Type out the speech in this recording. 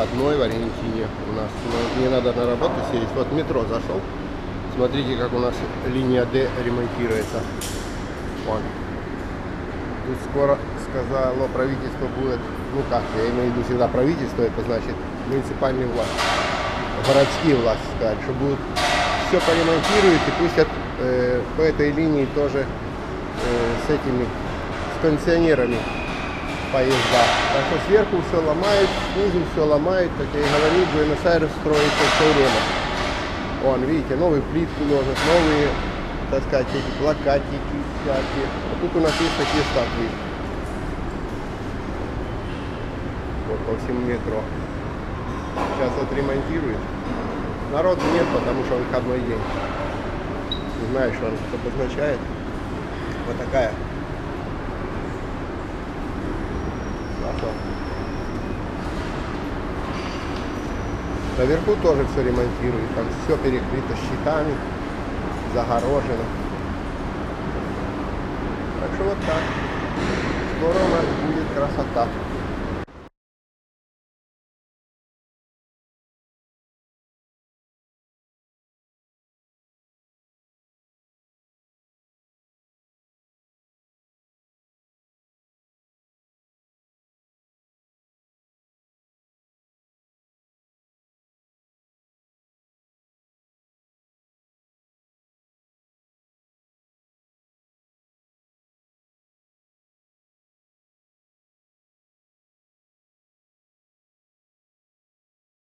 выходной в Аргентине у нас. Но мне надо на работу съездить. Вот в метро зашел. Смотрите, как у нас линия D ремонтируется. Вон. Тут скоро, сказало правительство, будет, ну как, я имею в виду всегда правительство, это значит муниципальные власти, городские власти, сказать, что будут все поремонтируют и пустят по этой линии тоже с кондиционерами поезда. Так что сверху все ломают, снизу все ломают, как я и говорил, Буэнос-Айрес строится все время. Вон, видите, новые плитки ложат, новые, так сказать, эти плакатики всякие. А тут у нас есть такие статуи. Вот по всему метро. Сейчас отремонтируют. Народу нет, потому что выходной день. Не знаю, что он обозначает. Вот такая. Хорошо. Наверху тоже все ремонтируют. Там все перекрыто щитами, загорожено. Так что вот так. Скоро у нас будет красота.